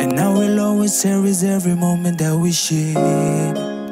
And I will always cherish every moment that we share.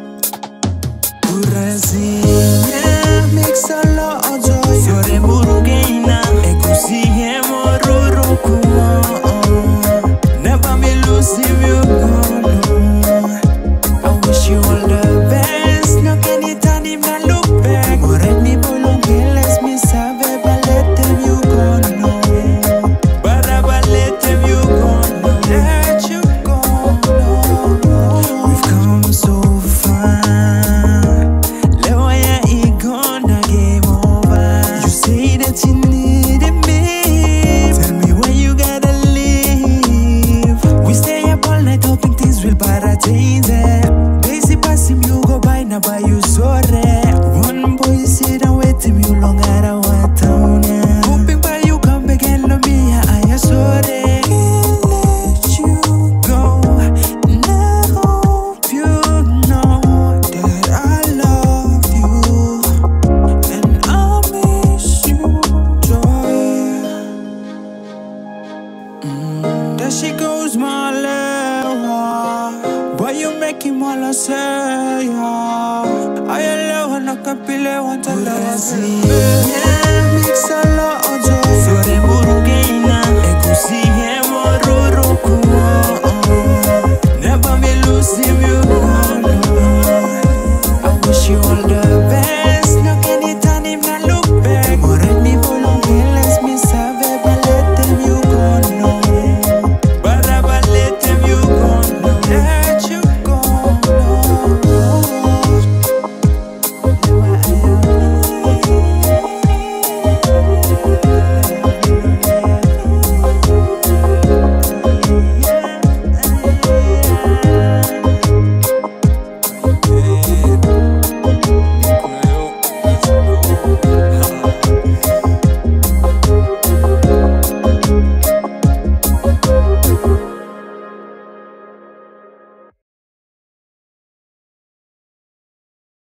Urazinya make solo ojoy Sore murugeina Ekusihe moruro kuma Never me lose if you gone. I wish you all the best. No can it turn him and look back. Alright me bolong let's me sabe but let them you go no. But I let them you go no. Let you go no. We've come so far. Lewaya igona game over. You say that you needed me. Tell me when you gotta leave. We stay up all night hoping things will change. Daisy pass him you go by now by you sorry. One boy sit and wait him you long at a one town. Hoping by you come back and love me I am sorry. Can't let you go. And I hope you know that I love you and I miss you joy. There she goes my love. Why you making all I say? I love and I can't feel it. Want to love. Mix a lot of